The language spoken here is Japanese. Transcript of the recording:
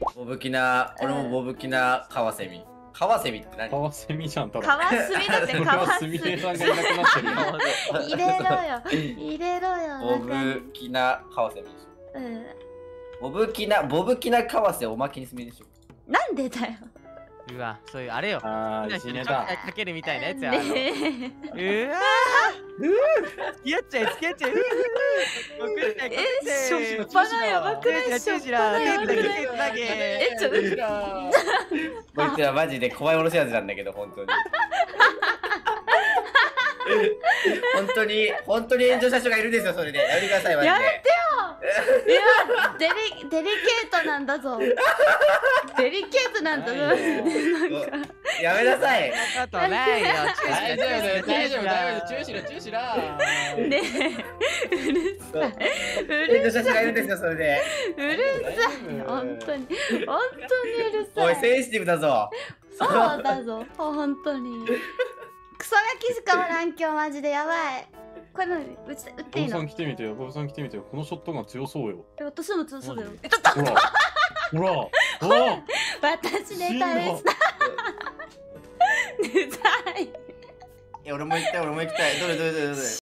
ボブキナ、俺もボブキナカワセミ。カワセミって何？ カワセミじゃん、ただ。 カワスミだってカワスすみミ。 れさんがいなくなってるよ。 入れろよ。入れろよ。 ボブキナカワセミでしょ。 うん。 ボブキナカワセおまけにすみでしょ。 なんでだよ。 うわ、そういうあれよ。 あー、いじめだ。 かけるみたいなやつや。 ねえうわー。付き合っちゃえ、付き合っちゃえ。 しょっぱなやばくない？しょっぱなやばくない？ちょっと。 こいつらマジで怖いもの知らずなんだけど、本当に。本当に炎上した人がいるんですよ、それで。やめてください、マジで。 やめてよ。いや、デリケートなんだぞ。デリケートなんだぞ。なんか。 やめなさい。 あとないよ。 大丈夫、大丈夫、大丈夫、注視ろ、注視ろ。 ねえ、うるさい。 炎上した人がいるんですよ、それで。 うるさい。本当にうるさい。 おい、センシティブだぞ。 そうだぞ、本当に。クソガキしかおらん、今日マジでやばい。これ何、打っていいの？ ボブさん来てみてよ、ボブさん来てみてよ。このショットガン強そうよ。 私も強そうだよ。 ほら、ほら、ほら。 私ネタでした。うざい。 俺も行きたい、どれ。